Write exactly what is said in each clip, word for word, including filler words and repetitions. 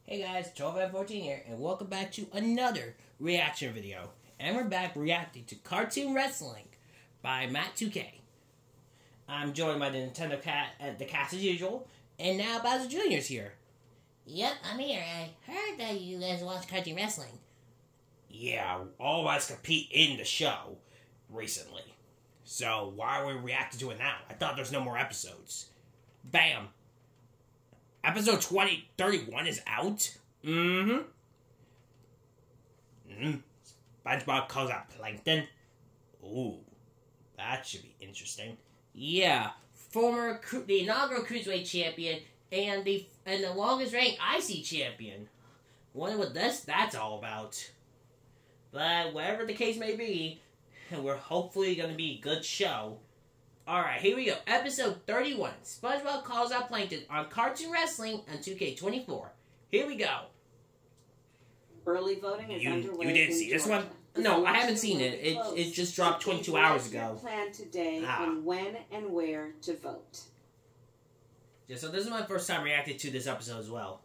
Hey guys, twelve F fourteen here, and welcome back to another reaction video. And we're back reacting to Cartoon Wrestling by Matt two K. I'm joined by the Nintendo cat at the cast as usual, and now Bowser Junior's here. Yep, I'm here. I heard that you guys watch Cartoon Wrestling. Yeah, all of us compete in the show recently. So why are we reacting to it now? I thought there's no more episodes. Bam! Episode twenty thirty-one is out? Mm-hmm. Mm. SpongeBob calls out Plankton. Ooh, that should be interesting. Yeah, former, the inaugural Cruiserweight Champion and the and the longest reigning I C Champion. Wonder what this that's all about. But whatever the case may be, we're hopefully going to be a good show. Alright, here we go. Episode thirty-one. SpongeBob calls out Plankton on Cartoon Wrestling on two K twenty-four. Here we go. Early voting is you, underway. You didn't see this one? No, I haven't seen it. It it just dropped twenty-two hours ago. Plan today ah. on when and where to vote. Yeah, so this is my first time reacting to this episode as well.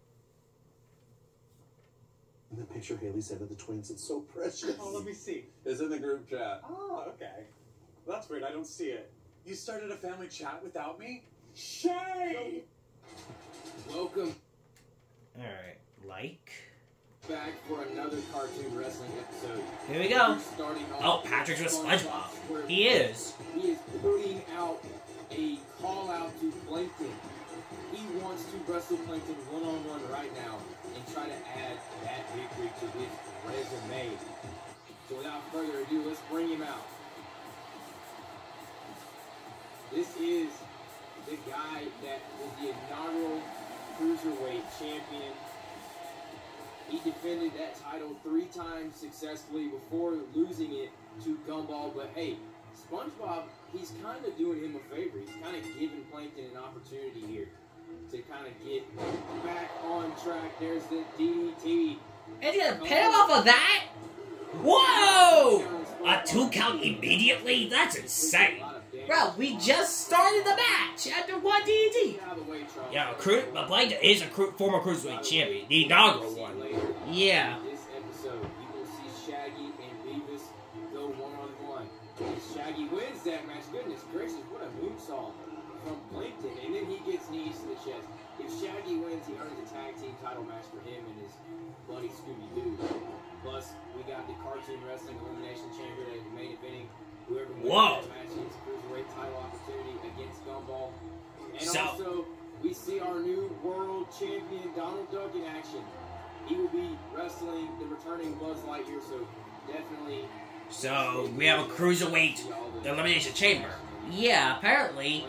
And the picture Haley sent of the twins, it's so precious. Oh, let me see. It's in the group chat. Oh, okay. That's weird. I don't see it. You started a family chat without me? Shay! Welcome Alright, like. back for another Cartoon Wrestling episode. Here we go. Starting Oh, off Patrick's with SpongeBob SpongeBob. He is. He is putting out a call out to Plankton. He wants to wrestle Plankton one-on-one right now and try to add that victory to his resume. So without further ado, let's bring him out. This is the guy that was the inaugural Cruiserweight Champion. He defended that title three times successfully before losing it to Gumball. But hey, SpongeBob, he's kind of doing him a favor. He's kind of giving Plankton an opportunity here to kind of get back on track. There's the D D T. And he's gonna pin him off of that? Whoa! A two count immediately? That's insane. Bro, we just started the match after one D D T. Yeah, Cru Plankton is a cru former Cruiserweight Champion, the inaugural one. Yeah. This episode, you will see Shaggy and Beavis go one-on-one. Shaggy wins that match. Goodness gracious, what a moonsault from Plankton. And then he gets knees to the chest. If Shaggy wins, he earns a tag team title match for him and his buddy Scooby-Doo. Plus, we got the Cartoon Wrestling Elimination Chamber that is main eventing. Whoever wins Whoa. that match is Cruiserweight title opportunity against Gumball. And So, also, we see our new world champion, Donald Duck, in action. He will be wrestling the returning Buzz Lightyear, so definitely... so we have a Cruiserweight Elimination Chamber. Yeah, apparently.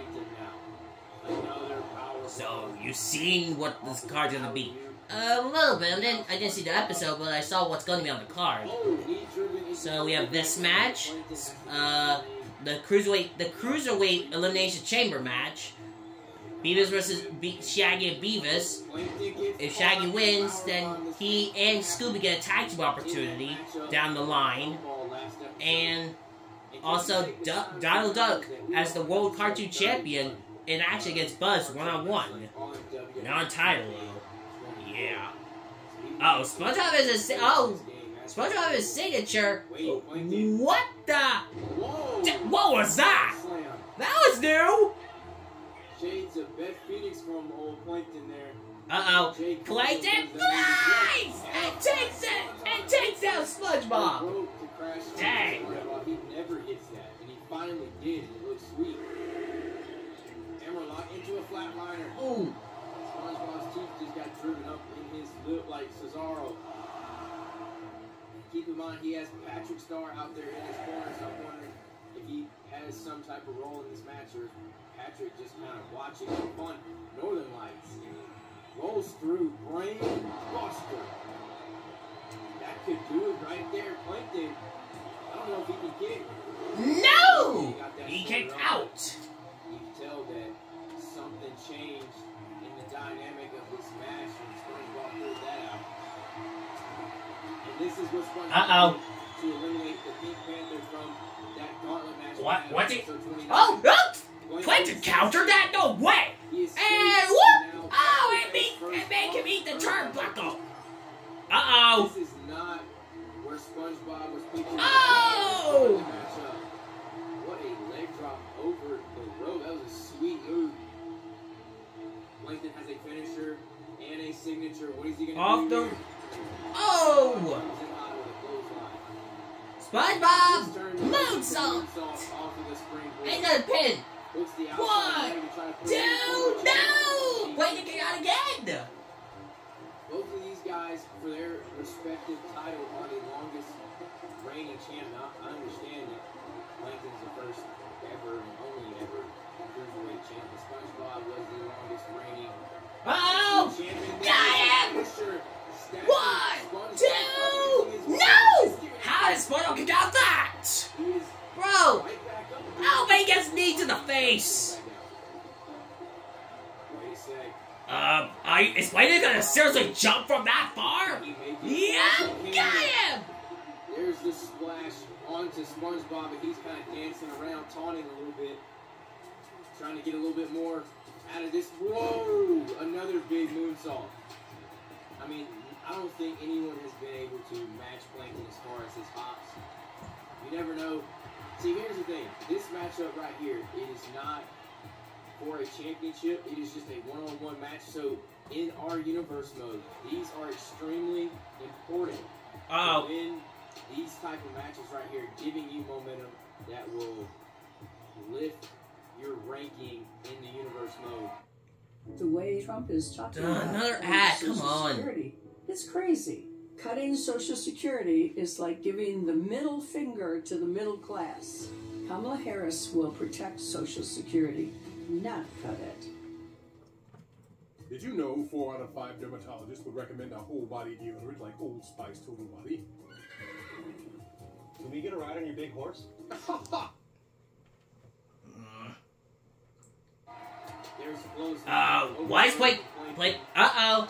So, you seen what this card's gonna be? A little bit. I didn't, I didn't see the episode, but I saw what's going to be on the card. So we have this match, uh, the cruiserweight, the cruiserweight elimination chamber match. Beavis versus Be Shaggy and Beavis. If Shaggy wins, then he and Scooby get a tag team opportunity down the line, and also D Donald Duck as the World Cartoon Champion in action against Buzz one on one, non-title though. Yeah. Oh, SpongeBob is a oh, SpongeBob is signature. What the? What was that? That was new. Shades of Beth Phoenix from old Plankton there. Uh oh, Plankton flies and takes it and takes out SpongeBob. Dang. He never hits that, and he finally did. It looks sweet. Hammerlock into a flatliner. Ooh. SpongeBob's teeth just got driven up in his lip like Cesaro. Keep in mind, he has Patrick Star out there in his corner, so I'm wondering if he has some type of role in this match, or Patrick just kind of watching the fun. Northern Lights rolls through, brain buster. That could do it right there, Plankton. I don't know if he can kick. No! He kicked out. You can tell that something changed in the dynamic of this match when SpongeBob pulled that out. And this is what SpongeBob Uh-oh. did to eliminate the Pink Panther from that gauntlet match. What? What's it? Oh, oh! Plankton countered that? No way! And whoop! Oh, it, beat, it made him eat the turnbuckle. Uh-oh. This is not where SpongeBob was pictured. Oh! What a leg drop over the rope. That was a sweet move. Plankton has a finisher and a signature. What is he going to do? Off the... here? Oh! Comes in hot with a clothesline. SpongeBob! This turn- Moonsault! moonsault off of the springboard. And the pin! Hooks the outside One, leg to try to put two, it forward. no! Wait, you got again! Both of these guys, for their respective title, are the longest reigning champ. Now, I understand that Plankton's the first ever and only ever cruiserweight champ. But SpongeBob was the longest reigning Oh! champion. Got him! Finisher, stacking One, SpongeBob two, using his no! wrist. How did SpongeBob get out that? He is Bro! right back up. Oh, but he gets knee to the face! Wait a sec. Um, I, is Wayne gonna seriously jump from that far? He made it. Yeah, got him! There's the splash onto SpongeBob, and he's kind of dancing around, taunting a little bit, trying to get a little bit more out of this. Whoa! Another big moonsault. I mean, I don't think anyone has been able to match Plankton as far as his hops. You never know. See, here's the thing. This matchup right here, it is not for a championship. It is just a one-on-one match. So, in our universe mode, these are extremely important. Oh. To win these type of matches right here, giving you momentum that will lift your ranking in the universe mode. The way Trump is talking Uh, about another cutting ad, Social come on. Security, it's crazy. Cutting Social Security is like giving the middle finger to the middle class. Kamala Harris will protect Social Security, not cut it. Did you know four out of five dermatologists would recommend a whole body deodorant like Old Spice Total Body? Can we get a ride on your big horse? There's close. Oh, why is Blake, Blake, uh-oh.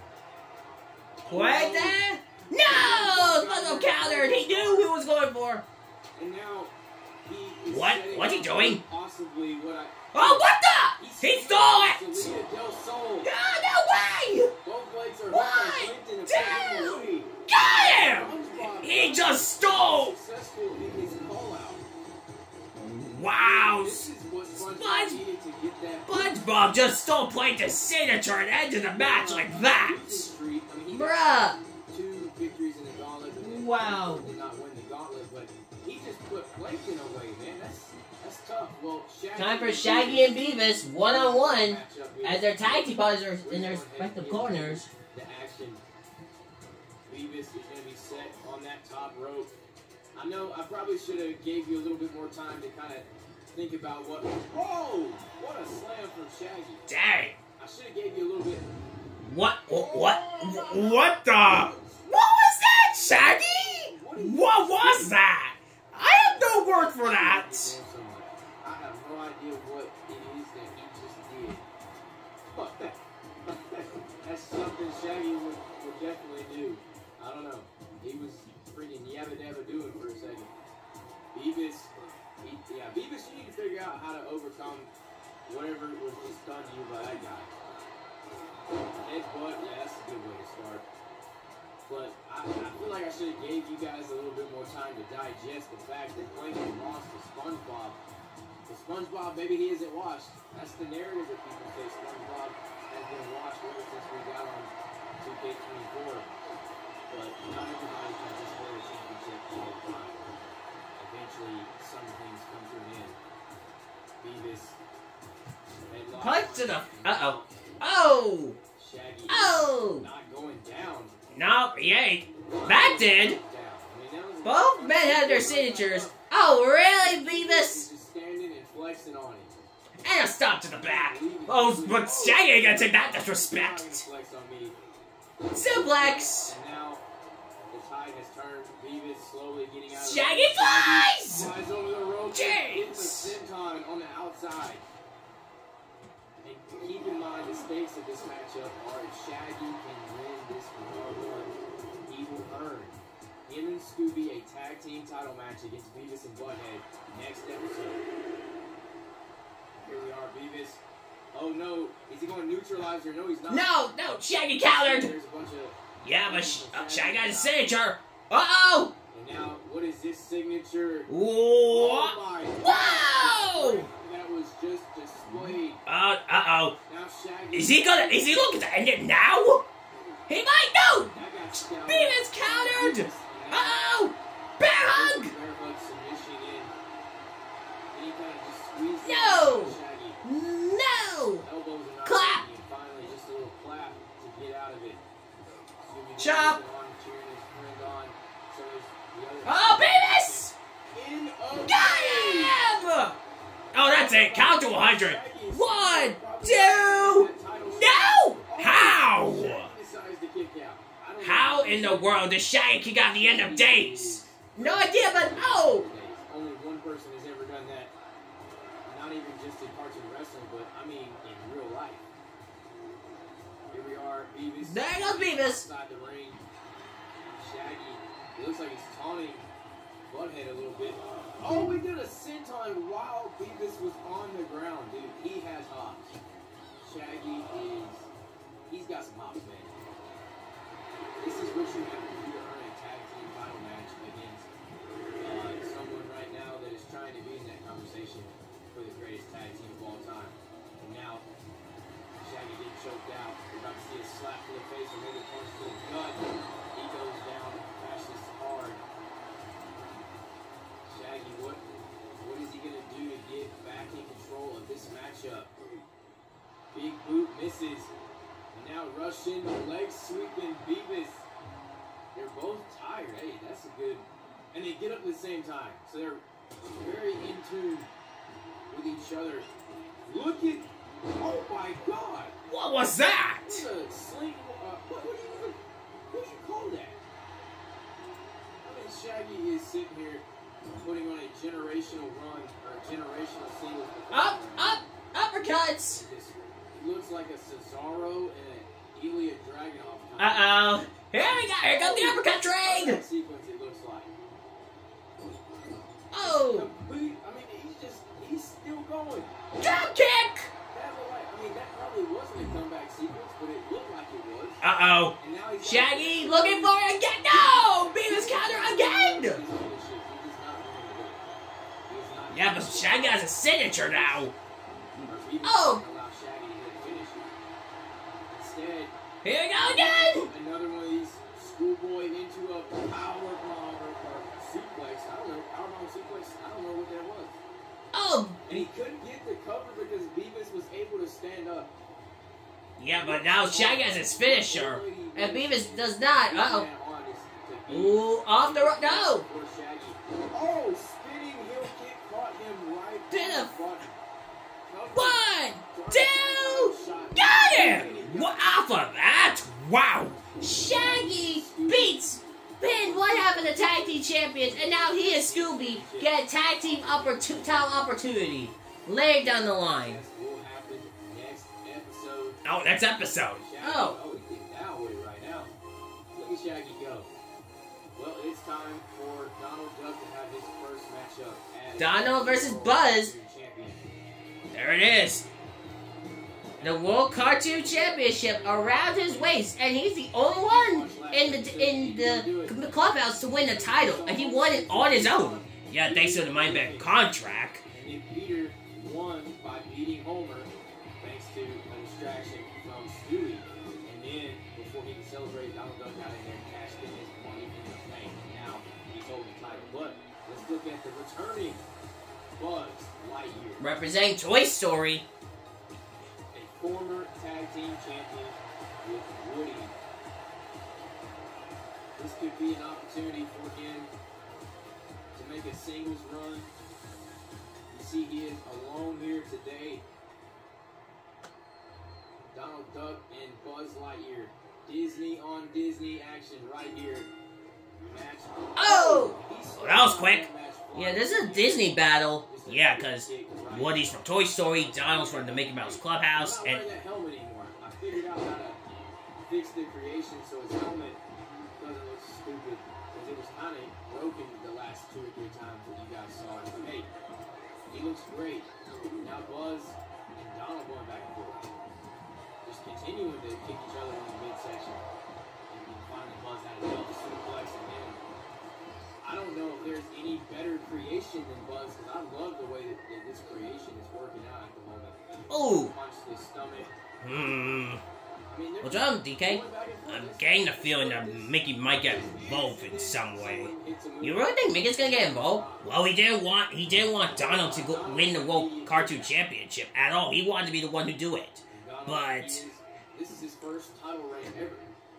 Wait there? No! SpongeBob countered! He knew who he was going for! And now he is What? setting What's he up doing? Possibly what I. Oh, what the? He He's stole it! Selena Del Sol. Oh, no way! Both legs are One, hooked on Plankton and putting him away. Got him! SpongeBob He just stole! successful in his call out. Wow! This is what SpongeBob Sponge- needed to get that SpongeBob just stole Plankton's signature and ended the match like that! losing streak. I mean, he got Bruh! two victories in the gauntlet, but then Wow. did not win the gauntlet. But he just put Plankton away, man. That's that's tough. Well, Shaggy Time for Shaggy and Beavis one-on-one matchup here. as their tag team partners are in their respective corners. The action. Beavis is going to be set on that top rope. I know I probably should have gave you a little bit more time to kind of think about what. Whoa! What a slam from Shaggy. Dang! I should have gave you a little bit. What? What? What the? What was that, Shaggy? What was that? I have no word for that. I have no idea what it is that he just did. But that, that's something Shaggy would, would definitely do. I don't know. He was freaking yabba dabba doing for a second. Beavis, he, yeah, Beavis, you need to figure out how to overcome whatever was just done to you by that guy. Headbutt, yeah, that's a good way to start. But I, I feel like I should have gave you guys a little bit more time to digest the fact that Plankton lost to SpongeBob. But SpongeBob, maybe he isn't washed. That's the narrative that people say SpongeBob has been washed ever since we got on two K twenty-four. But not everybody can just hold a championship all the time. Eventually, some things come to an end. Beavis, headlock. Punch to the. Uh oh. Oh! Shaggy. Oh! Not going down. No, he ain't. That did. Down. I mean, that was a- Both men had their signatures. Oh, really, He's Beavis? just standing and flexing on him. And a stop to the back. Oh, but Shaggy ain't gonna take that disrespect. Flex on me. Suplex. And now the tide has turned. Beavis slowly getting out of Shaggy flies! Flies over the rope. Jeez. Hits a senton on the outside. And keep in mind the stakes of this matchup are if Shaggy can win this one-on-one, he will earn him and Scooby a tag team title match against Beavis and Butthead next episode. Here we are, Beavis Oh no, is he going to neutralize her? No, he's not. No, no, Shaggy countered. There's a bunch of. Yeah, but Sh uh, Shaggy got his signature. Uh oh. And now, what is this signature? Whoa. Oh my Whoa. God. That was just displayed. Uh, uh oh. Now Shaggy. Is he gonna? Is he looking to end it now? He might. No. That got scouted. Beavis countered. Uh oh. Bear hug. Bear hug submission in. And he kind of just squeezed No. Shaggy. No. Elbows are not Clap. working, and finally just a little clap to get out of it. Scooby Chop. on, cheering his friend on. So is the other. Oh, Beavis. In a Got him. Oh, that's it. Count to one hundred. One, two. No. How? How in the world does Shaggy kick out the end of days? No idea, but oh. Only one person has ever done that. Not even just in cartoon wrestling, but I mean in real life. Here we are, Beavis. There goes Beavis. Inside the ring. Shaggy. It looks like he's taunting Butthead a little bit. Oh, we did a senton while Beavis was on the ground, dude. He has hops. Shaggy is. He's got some hops, man. This is what you have to do to earn a tag team title match against uh, someone right now that is trying to be in that conversation for the greatest tag team of all time. And now, Shaggy getting choked out. We're about to see a slap to the face or maybe a punch to the gut. He goes down, crashes hard. Shaggy, what, what is he going to do to get back in control of this matchup? Big boot misses. And now Russian leg sweeping Beavis. They're both tired. Hey, that's a good. And they get up at the same time. So they're very in tune with each other. Look at. Oh my God. What was that? What's a sling? Uh, what, what do you even. What do you call that? I mean, Shaggy is sitting here putting on a generational run or a generational singles. Up, up, uppercuts. This looks like a Cesaro and an Ilya Dragunov. Uh oh. Here we go. Here comes the uppercut train. That sequence it looks like. Oh. Complete, I mean, he's just, he's still going. Drop kick. That looked like, I mean, that probably wasn't a comeback sequence, but it looked like it was. Uh oh. And now he's Shaggy looking for it again. No. Beavis counter again. He's just not willing to do it. He's not. Yeah, but Shaggy has a signature now. Beavis Oh. doesn't allow Shaggy to hit a finish. Instead, Here we go again. another one of these schoolboy into a power bomb or, or suplex. I don't know. Power bomb suplex. I don't know what that was. Oh. And he couldn't get the cover because Beavis was able to stand up. Yeah, but now Shaggy has his finisher, and Beavis does not. Uh oh. Ooh, off the rope. No. Oh, spinning heel kick caught him right. Did a- on the button. One, two, got him! What off of that? Wow! Shaggy beats Pin, one half of the tag team champions, and now he and Scooby get a tag team opportu- title opportunity later down the line. Will happen next episode. Oh, next episode. Oh. Oh, he's getting down with it right now. Look at Shaggy go. Well, it's time for Donald Duck to have his first matchup as Donald versus World Buzz. Cartoon Champion. There it is. The World Cartoon Championship around his waist, and he's the only one in the in the clubhouse to win the title, and he won it on his own. Yeah, thanks to the Mindback contract. And then Peter won by beating Homer, thanks to a distraction from Stewie. And then, before he could celebrate, Donald Duck got in there and cashed in his money in the bank. Now, he's holding the title. But, let's look at the returning Buzz Lightyear. Representing Toy Story. A former tag team champion with Woody. This could be an opportunity for him to make a singles run. You see he is alone here today. Donald Duck and Buzz Lightyear. Disney on Disney action right here. Match. Oh! Well, that was quick. Yeah, this is a Disney battle. Yeah, because Woody's from Toy Story, Donald's from the Mickey Mouse Clubhouse, I'm not and... wearing that helmet anymore. I figured out how to fix the creation so his helmet doesn't look stupid. Because it was kind of broken the last two or three times that you guys saw it. But hey, he looks great. Now Buzz and Donald going back and forth. Just continuing to kick each other in the midsection. And then finally Buzz had a double suplex again. I don't know if there's any better creation than Buzz, because I love the way that, that this creation is working out at the moment. Oh! Punch his stomach. Hmm. I mean, What's wrong, D K? I'm getting the feeling that Mickey might get involved in some way. You really think Mickey's gonna get involved? Well, he didn't want he didn't want Donald to go win the World Cartoon Championship at all. He wanted to be the one to do it. But this is his first title reign ever.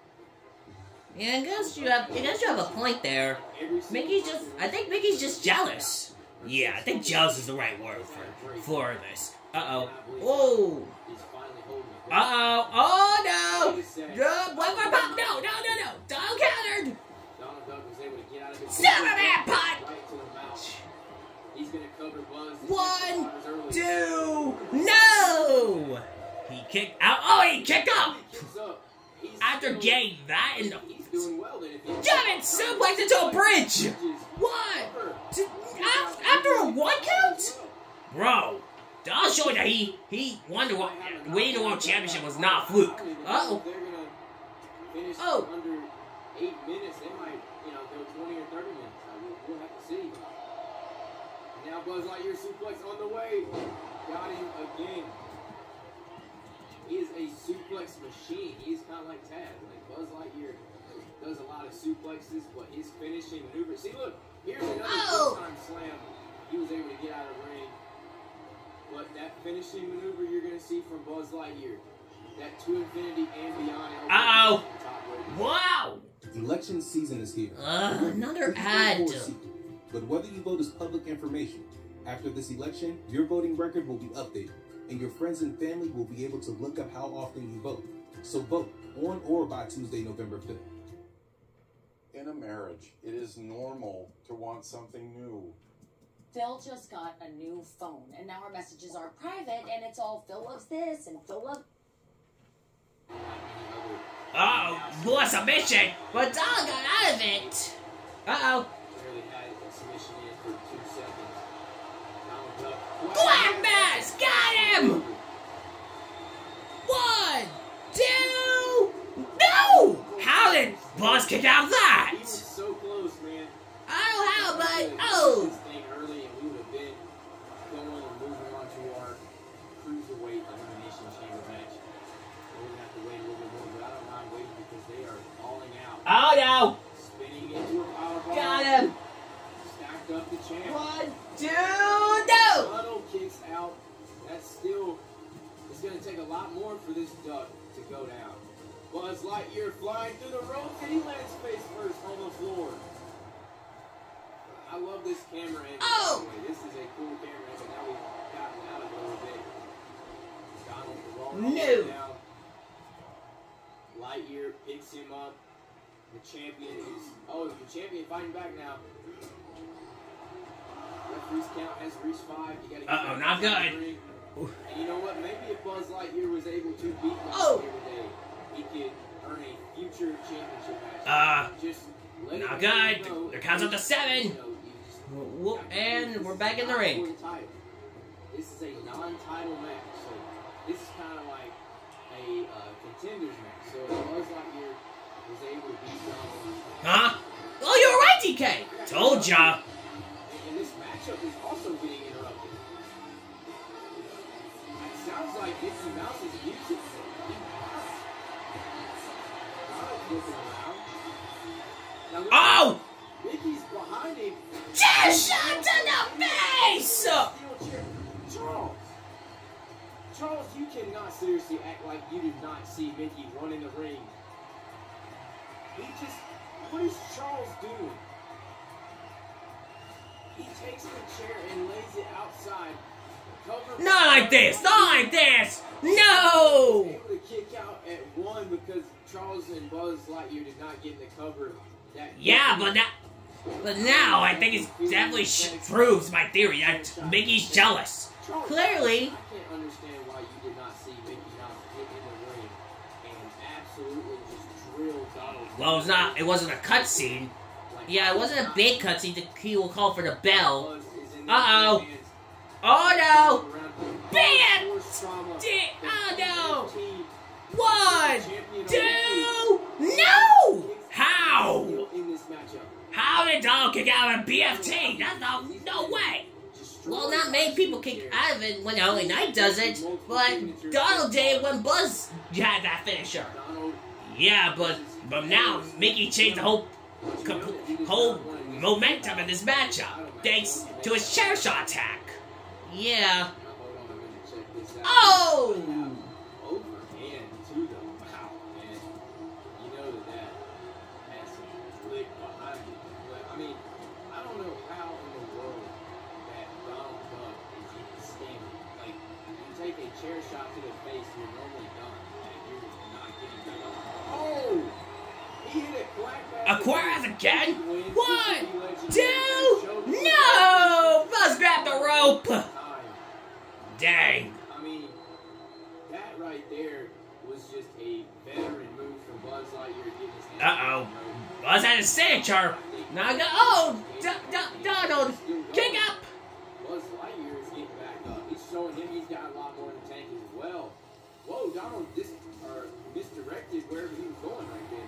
yeah, I guess you have I guess you have a point there. Mickey's just I think Mickey's just jealous. Yeah, I think jealous is the right word for for this. Uh oh. Whoa. Uh oh. Oh no! No! One more pop! No! No! No! No! Donald countered! Donald Duck was able to get out of his Superman punch! right to the mouth. He's gonna cover Buzz. One, two, no! He kicked out. Oh, he kicked up! After getting that in the German suplex into a bridge! One, two, after a one count? Bro, Donald's showing that he he won the winning the world championship was not a fluke. Uh oh. Oh. Under eight minutes, they might, you know, go twenty or thirty minutes. We'll, we'll have to see. And now Buzz Lightyear suplex on the way. Got him again. He is a suplex machine. He is kind of like Taz. Like Buzz Lightyear does a lot of suplexes, but his finishing maneuver. See, look, here's another Oh. time slam. He was able to get out of the ring. But that finishing maneuver you're going to see from Buzz Lightyear, that to infinity and beyond. Uh-oh. Wow. Election season is here. Uh, another ad. But whether you vote is public information. After this election, your voting record will be updated, and your friends and family will be able to look up how often you vote. So vote on or by Tuesday, November fifth. In a marriage, it is normal to want something new. Phil just got a new phone, and now our messages are private, and it's all Phil loves this, and Phil loves... Oh, more submission, but Donald got out of it. Uh-oh. Black Mass, got him! One, two, no! How did Buzz kick out of that? He was so close, man. I don't know how, but oh! This thing early, and we would have been going and moving on to our cruiserweight elimination chamber match. We're gonna have to wait a little bit more, but I don't mind waiting because they are falling out. Oh no! Spinning into a powerbomb. Got him! Stacked up the champ. One, two, no! Huddle kicks out. That's still. It's gonna take a lot more for this duck to go down. Buzz Lightyear flying through the ropes, and he lands face first on the floor. I love this camera angle. Oh! This is a cool camera angle. Now we've gotten out of it a little bit. Donald rolling No. down. Lightyear picks him up. The champion is. Oh, the champion fighting back now. Referee's count has reached five. You gotta get Uh-oh, back not to the good. ring. And you know what? Maybe if Buzz Lightyear was able to beat Oh. Lightyear today, he could earn a future championship match. Uh, Just let not it good. go. There counts up to seven. You know, you just- Whoop, and we're back in the ring. This is a non-title match, so this is kind of like a uh, contenders match. So if Buzz Lightyear was able to beat Donald, Huh? Oh, you're right, D K. Told ya. and, and this matchup is also getting interrupted. It sounds like Mickey Mouse's music. Donald's looking around. Now, look, Oh! Mickey's behind him. Just shot to the face! Steel chair. Charles. Charles, you cannot seriously act like you did not see Mickey run in the ring. He just, what is Charles doing? He takes the chair and lays it outside. Cover Not like this! Not like this! No! Able to kick out at one because Charles and Buzz Lightyear did not get in the cover. That Yeah, but that... But now, I think it definitely sh proves my theory that Mickey's jealous. Charles, Clearly. I can't understand why you did not see Mickey Mouse get in the ring and absolutely just drill Donald. Well, it was not. It wasn't a cutscene. Yeah, it wasn't a big cutscene. He will call for the bell. Uh oh. Oh no! Bam! One, two, no! How? In this matchup. How did Donald kick out of a B F T? That's no, no way. Well, not many people kick out of it when only Knight does it, but Donald did it when Buzz had that finisher. Yeah, but but now Mickey changed the whole whole momentum of this matchup thanks to his chair shot attack. Yeah. Oh! Overhand to the wow, man. You know that that has some lick behind it. But I mean, I don't know how in the world that Donald Duck is even standing. Like, you take a chair shot to the face, you're normally done. And you're not getting back up. Oh! He hit a quack back. A quack again? One, two, no! Buzz grabbed the rope! Dang. I mean, that right there was just a veteran move from Buzz Lightyear getting his hands. Uh-oh. Buzz had his signature. Now I got, oh, D D Donald, kick up. Buzz Lightyear is getting back up. He's showing him he's got a lot more in the tank as well. Whoa, Donald dis or misdirected wherever he was going right then.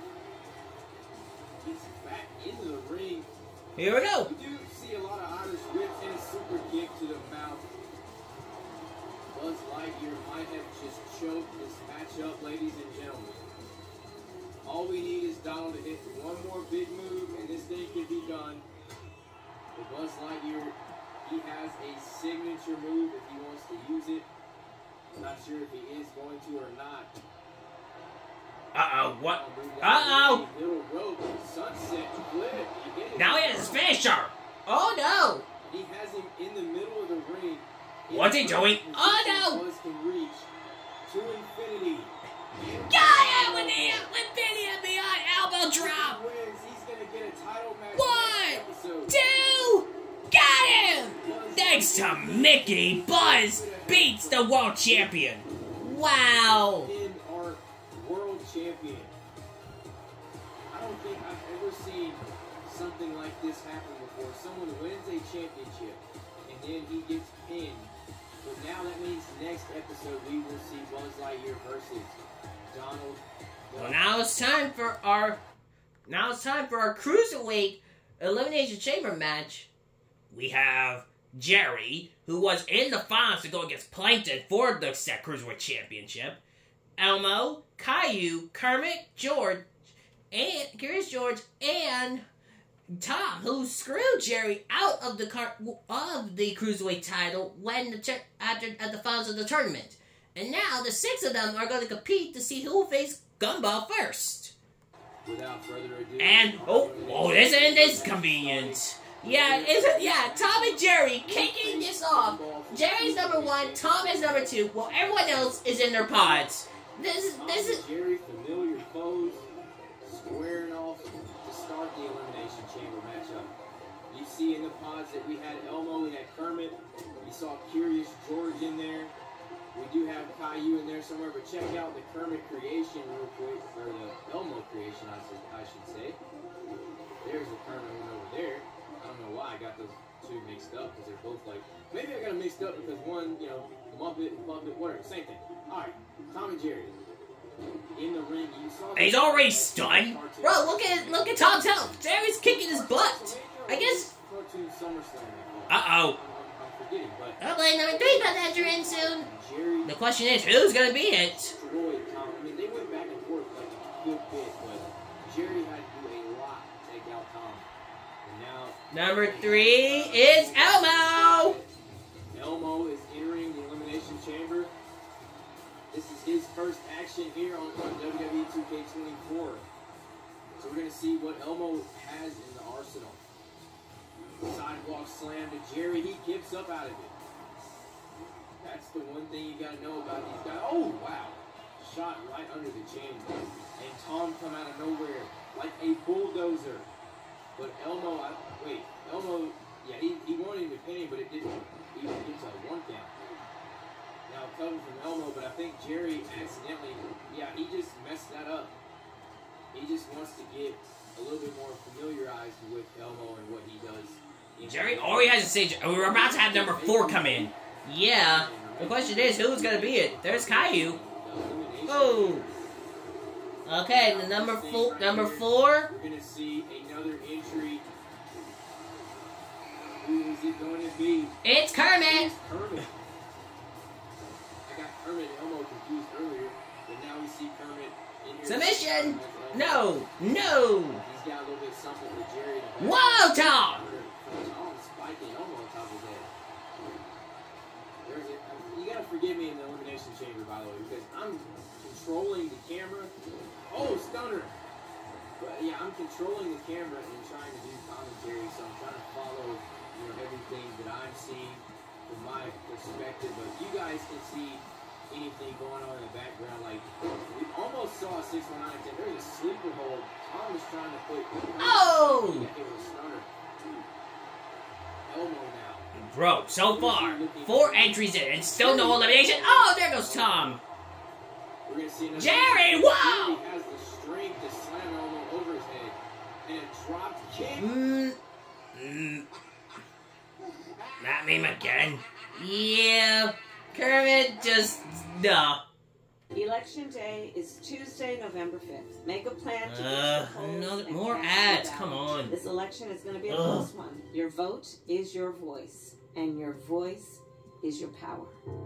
He's back into the ring. Here we go. You do see a lot of Irish whips and a super kick to the mouth. Buzz Lightyear might have just choked this matchup, ladies and gentlemen. All we need is Donald to hit one more big move, and this thing can be done. But Buzz Lightyear, he has a signature move if he wants to use it. I'm not sure if he is going to or not. Uh-oh, what? Uh-oh! Little rope, sunset flip. He now he has his finisher. Oh, no. He has him in the middle of the ring. What's he doing? Oh, no. Buzz can reach to infinity. Got it with the infinity beyond elbow drop. Wins. He's gonna get a title match. One, two, got him. Thanks to Mickey, Buzz beats the world champion. Wow. In our world champion. I don't think I've ever seen something like this happen before. Someone wins a championship and then he gets pinned. But now that means next episode we will see Buzz Lightyear versus Donald. Well, now it's time for our now it's time for our cruiserweight elimination chamber match. We have Jerry, who was in the finals to go against Plankton for the set cruiserweight championship. Elmo, Caillou, Kermit, George, and Curious George, and Tom, who screwed Jerry out of the car of the cruiserweight title when the after at the finals of the tournament. And now the six of them are going to compete to see who will face Gumball first. Without further ado, and oh, oh, this isn't this convenient. Yeah, it's yeah. Tom and Jerry kicking this off. Jerry's number one, Tom is number two. While everyone else is in their pods. This is this is Jerry familiar foes squaring off to start the elimination chamber matchup. You see in the pods that we had Elmo, we had Kermit, we saw Curious George in there. We do have Caillou in there somewhere, but check out the Kermit creation real quick, or the Elmo creation, I should, I should say. There's the Kermit one over there. I don't know why I got those two mixed up, because they're both like, maybe I got them mixed up because one, you know, Muppet, Muppet, whatever, same thing. Alright, Tom and Jerry. In the ring, you saw he's already stunned. Bro, look at look at Tom's health. Jerry's kicking his butt. I guess. Uh oh. Oh, play number three about to enter in soon. The question is, who's gonna be it? I mean, they went back and forth like a good bit, but Jerry had to do a lot to take out Tom. And now number three is Elmo. Elmo is entering the elimination chamber. This is his first action here on, on W W E two K twenty-four. So we're gonna see what Elmo has in the arsenal. Sidewalk slam to Jerry. He gives up out of it. That's the one thing you gotta know about these guys. Oh, wow. Shot right under the chin. And Tom come out of nowhere like a bulldozer. But Elmo, I, wait, Elmo, yeah, he, he wanted him to pin him, but it didn't even get to a one count. Now coming from Elmo, but I think Jerry accidentally, yeah, he just messed that up. He just wants to get a little bit more familiarized with Elmo and what he does. Jerry already has a stage. We're about to have number four come in. Yeah. The question is, who's gonna be it? There's Caillou. Oh. Okay, the number four. Number four. We're gonna see another entry. Who is it going to be? It's Kermit. Kermit. I got Kermit and Elmo confused earlier, but now we see Kermit in here. Submission. No. No. He's got a little bit something with Jerry. Whoa, Tom. Tom spiking Elmo on top of his head. There's a, you gotta forgive me in the elimination chamber, by the way, because I'm controlling the camera. Oh, stunner! But yeah, I'm controlling the camera and trying to do commentary, so I'm trying to follow, you know, everything that I'm seeing from my perspective. But you guys can see anything going on in the background. Like we almost saw a six one nine ten. There's a sleeper hold. Tom was trying to put. Oh! Yeah, it was a stunner. Elmo now. Bro, so far, four entries in and still no elimination. Oh, there goes Tom. We're gonna see another Jerry, wow! Jerry has the strength to slam Elmo over his head. And a drop kick. Mm, mm. Not me again. Yeah, Kermit just, no. Election day is Tuesday, November fifth. Make a plan to Uh, get your polls another, and more cast ads, your come ballot. on. This election is going to be a Ugh. close one. Your vote is your voice, and your voice is your power.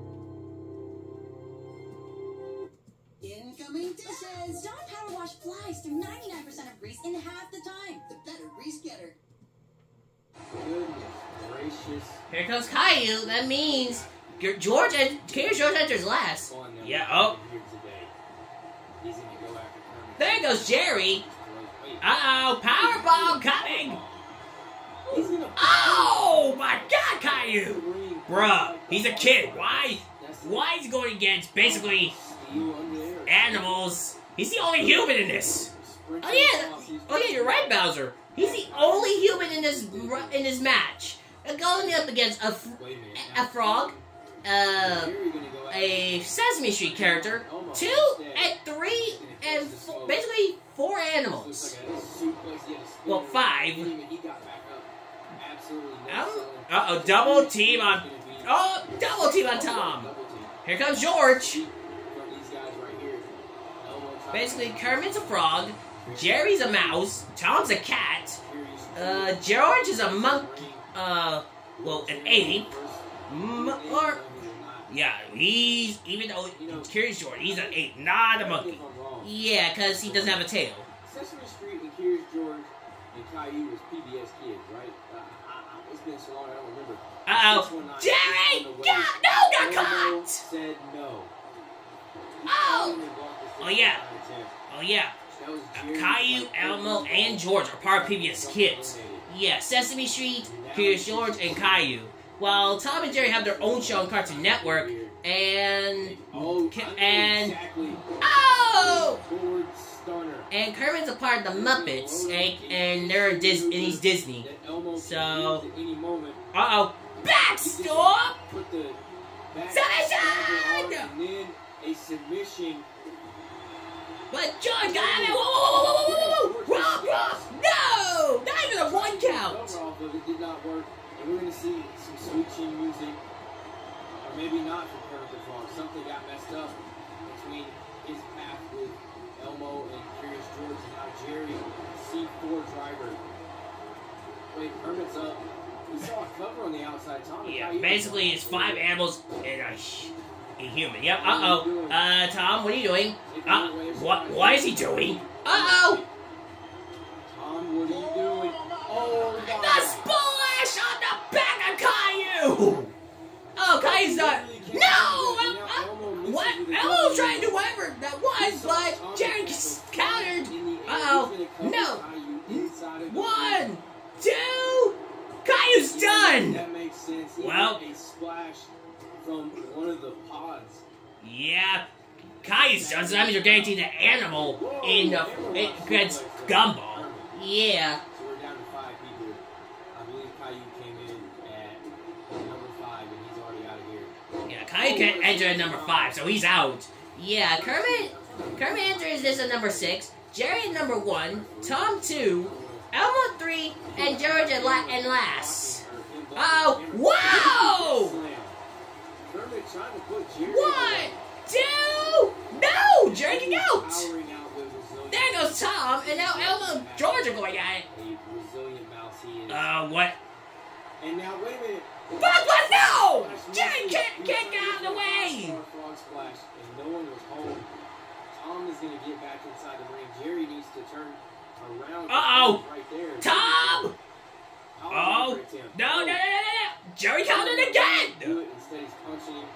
Incoming dishes! Dawn Power Wash flies through ninety-nine percent of grease in half the time. The better grease getter. Goodness gracious. Here comes Caillou. That means your George and George enters last. Yeah. Oh. He's gonna go after Kermit. There goes Jerry. Wait. Uh oh, power bomb coming. He's gonna Oh my God, Caillou. Bruh, he's a kid. Why? Why is he going against basically animals? He's the only human in this. Oh yeah. Oh yeah, you're right, Bowser. He's the only human in this in this match. Uh, Going up against a, fr a frog, uh, a Sesame Street character, two and three and four, basically four animals. Well, five. Uh oh, double team on. Oh, double team on Tom. Here comes George. Basically, Kermit's a frog, Jerry's a mouse, Tom's a cat, uh, George is a monkey, uh, well, an ape, mm, or, yeah, he's, even though, Curious George, he's an ape, not a monkey. Yeah, because he doesn't have a tail. Sesame Street and Curious George and Caillou was P B S kids, right? Uh, I, I, it's been so long, I don't remember. Uh-oh. Jerry! God, no, got caught! Said no. Oh! Oh, yeah. Oh, yeah. Uh, Caillou, Elmo, and George are part of P B S Kids. Yeah, Sesame Street, Curious George, and Caillou. While Tom and Jerry have their own show on Cartoon Network, and... And... Oh! And Kermit's a part of the Muppets, and, and they're in Dis and he's Disney. So... Uh-oh. Backstop! Submission! A submission. But George got it! Whoa, whoa, whoa, whoa, whoa, whoa! Rob, Rob! No! Not even a one count! It did not work. And we're going to see some switching music. Or maybe not for Kermit the Frog. Something got messed up between his path with Elmo and Curious George and now Jerry, C four driver. Wait, Kermit's up. We saw a cover on the outside. Tom Yeah, basically it's five animals and a, a human. Yep, uh-oh. Uh, Tom, what are you doing? Uh, what, what is he doing? Uh-oh! Tom, what are you doing? Oh, God. The splash on the back of Caillou! Oh, Caillou's done. No! Uh, uh, what? Elmo's trying to do whatever that was, but Jerry countered. Uh-oh. No. One, two... Caillou's done! That makes sense. He Well, a splash from one of the pods. Yeah, Caillou's done, so that means you're guaranteed an animal in the against Gumball. Yeah. So we're down to five people. I believe Caillou came in at number five, and he's already out of here. Yeah, Caillou can enter at number five, so he's out. Yeah, Kermit, Kermit enters this at number six. Jerry at number one. Tom two. Elmo three, and George and, la and last. Oh, wow! One, two, no! No! Jerry can out! Powering out the Brazilian. There goes Tom, and now Elmo and George are going at it. A Brazilian mouse he is. Uh, what? And now, wait a minute. But, but no! Jerry can't, can't get out of the way! Frog splash, and no one was home. Tom is going to get back inside the ring. Jerry needs to turn around. Uh-oh! Right there. Tom! Oh! No, no, no, no, no, no! Jerry counted again! Do it instead he's punching him.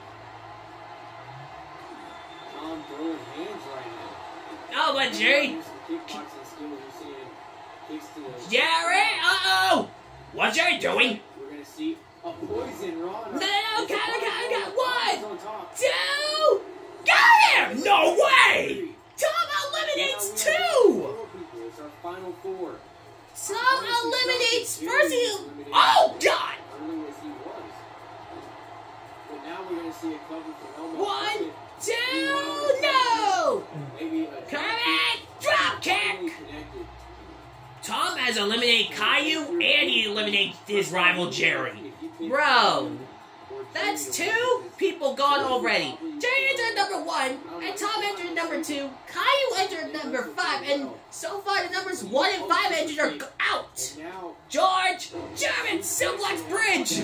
Tom throwing hands right now. Oh, but Jerry... Here's some kickboxing skills we're seeing. Kicks to the... Jerry! Uh-oh! What's Jerry doing? We're going to see a poison rod. No, no, no, count it, count it, count it. One, two, got him! No way! Tom eliminates two! It's our final four. Tom eliminates first he... Oh, God! Early as he was. But now we're going to see a cover from Elmo. One, two, no! Maybe a Kermit, drop kick! Tom has eliminated Caillou, and he eliminates his rival Jerry. Bro, that's two people gone already. Jerry entered number one, and Tom entered number two. Caillou entered number five, and so far the numbers one and five entered are out. George, German suplex bridge.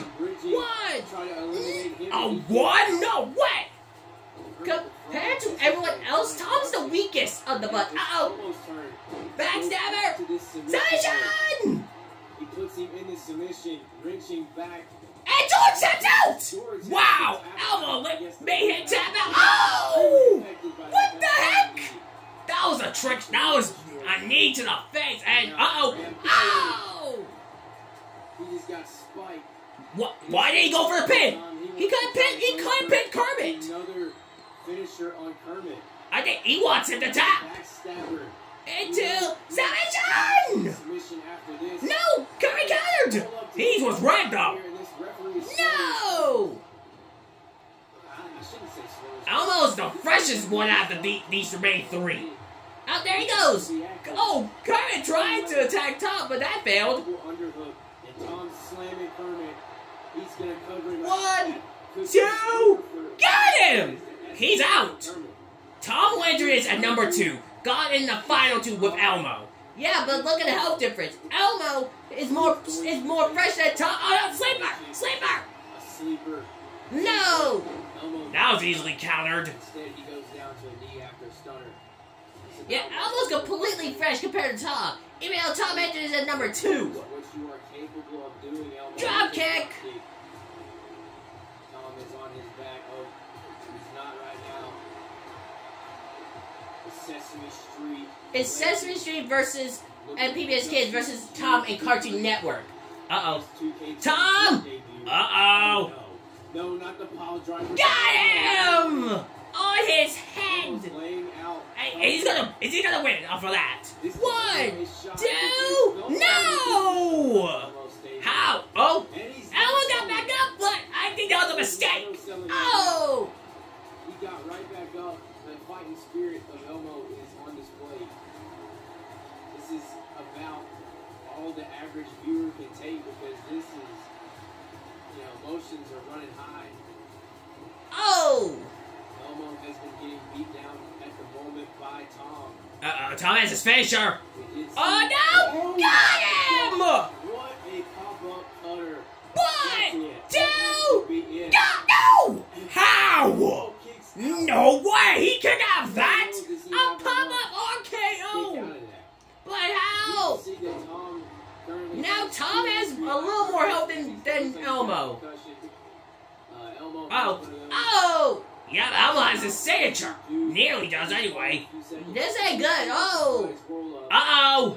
One. A one? No way. Compared to everyone else, Tom's the weakest of the bunch. Uh-oh. Backstabber. Submission. He puts him in the submission, wrenching back. And George taps out! Wow! Elmo made him tap out. Oh! What the heck? That was a trick. That was a knee to the face. And uh-oh. Oh! He just got spiked. What? Why did he go for the pin? He couldn't pin. He couldn't pin Kermit. Another finisher on Kermit. I think he wants him to tap. Backstabber. Into submission! No! Kermit countered! He was ragged up. No! Elmo's the freshest one out of the, these remaining three. Out there he goes. Oh, Kermit tried to attack Tom, but that failed. One, two, got him! He's out. Tom Landry is at number two. Got in the final two with Elmo. Yeah, but look at the health difference. Elmo is more is more fresh than Tom. Oh no, sleeper! Sleeper! A sleeper. No! That was easily countered. Instead, he goes down to a knee after a stunner. Yeah, Elmo's completely fresh compared to Tom. Even though Tom enters at number two. What you are capable of doing, Elmo. Drop kick! Tom is on his back. Oh, he's not right now. Sesame Street. It's Sesame Street versus and P B S Kids versus Tom and Cartoon Network. Uh oh. Tom! Uh oh. No, not the pile driver. Got him! On his head! Hey, he's gonna is he gonna win off of that? One, two, no! How? Oh! Elmo got back up, but I think that was a mistake. Oh! He got right back up. The fighting spirit of Elmo is on display. This is about all the average viewer can take because this is, you know, emotions are running high. Oh! Elmo has been getting beat down at the moment by Tom. Uh-oh, Tom has his finisher. Oh no! Got him! What a pop-up cutter. One, two, go! No! How? No way! He can have that! A pop-up R K O! But how? Now Tom has a little more health than, than Elmo. Oh. Oh! Yeah, Elmo has his signature. Nearly does anyway. This ain't good. Oh! Uh-oh!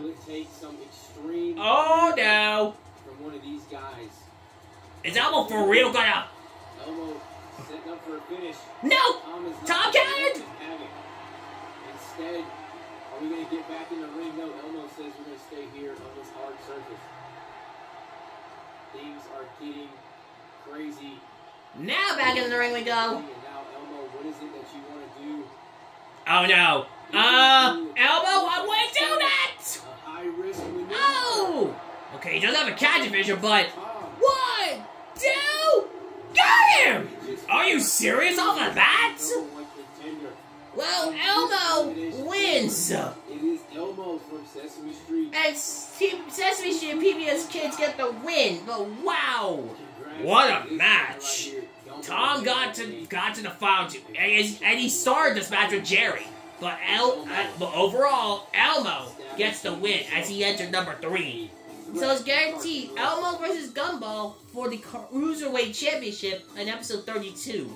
Oh no! From one of these guys. Is Elmo for real gonna... Elmo setting up for a finish. No! Tom countered! Instead, are we going to get back in the ring? No, Elmo says we're going to stay here on this hard surface. Things are getting crazy. Now back in the ring we go. And now, Elmo, what is it that you want to do? Oh no. Uh, Elmo, why would you do that? A high risk maneuver. Oh! Okay, he doesn't have a catch vision, but... One, two, got him! Are you serious off of that? Well, Elmo wins. It is Elmo from Sesame Street. And Sesame Street and P B S Kids get the win. But wow, what a match! Tom got to got to the final two, and, he- and he started this match with Jerry. But El, uh, but overall, Elmo gets the win as he entered number three. So it's guaranteed Elmo versus Gumball for the Cruiserweight Championship in episode thirty-two.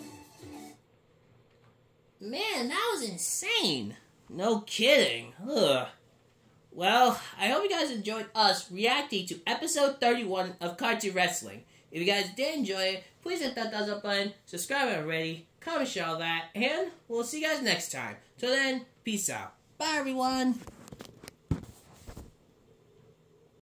Man, that was insane. No kidding. Ugh. Well, I hope you guys enjoyed us reacting to episode thirty-one of Cartoon Wrestling. If you guys did enjoy it, please hit that thumbs up button, subscribe already, comment, share all that, and we'll see you guys next time. Till then, peace out. Bye, everyone.